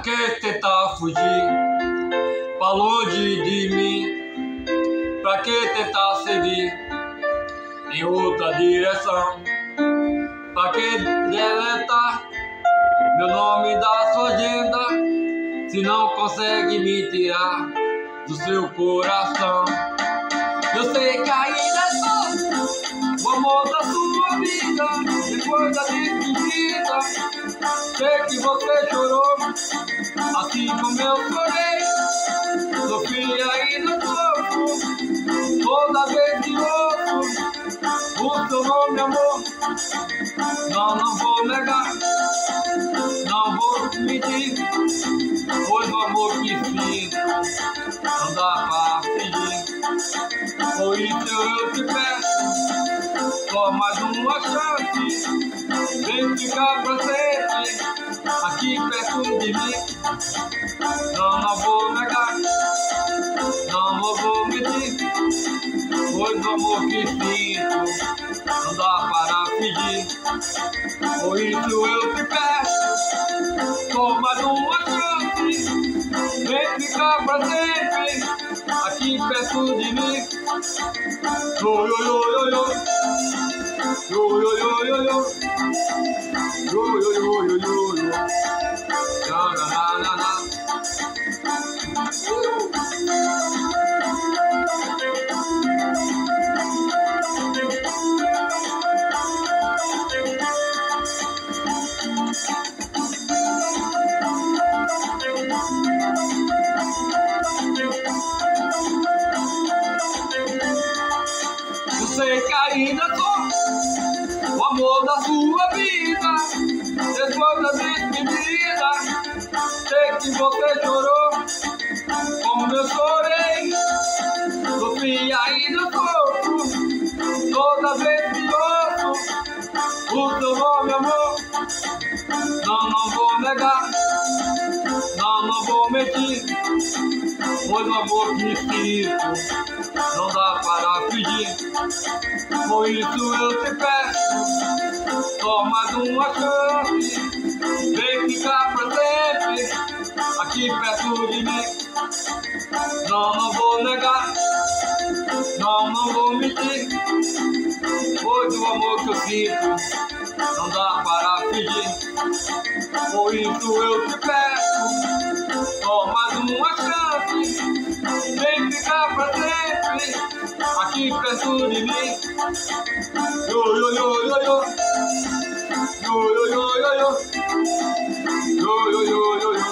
que tentar fugir pra longe de mim? Pra que tentar seguir em outra direção? Pra que deletar meu nome da sua agenda se não consegue me tirar do seu coração? Eu sei que ainda sou o amor da sua vida, depois da despedida. Sei que você chorou, assim como eu chorei. Sofri ainda sofro, toda vez que ouço o seu nome, amor. Não vou negar, não vou mentir, pois o amor que sinto não dá pra fingir. Por isso eu te peço só mais uma chance, vem ficar pra sempre aqui perto de mim. Não vou negar, não vou mentir, pois o amor que sinto não dá para fingir. Por isso eu te peço só mais uma chance, vem ficar pra sempre aqui perto de mim. Yo yo yo yo yo, yo yo yo yo yo, yo yo yo yo yo yo, na na na na. Eu sei que ainda sou o amor da sua vida, depois da despedida. Sei que você chorou, como eu chorei. Sofri ainda sofro, toda vez que ouço o seu nome, amor. Não vou negar, não vou mentir, pois o amor que sinto não dá para fingir. Por isso eu te peço só mais uma chance, vem ficar pra sempre aqui perto de mim. Não vou negar, não vou mentir, pois o amor que eu sinto não dá para fingir. Por isso eu te peço só mais uma chance, vem ficar pra sempre aqui perto de mim. Yo yo yo yo yo, yo yo yo yo yo, yo yo yo yo yo.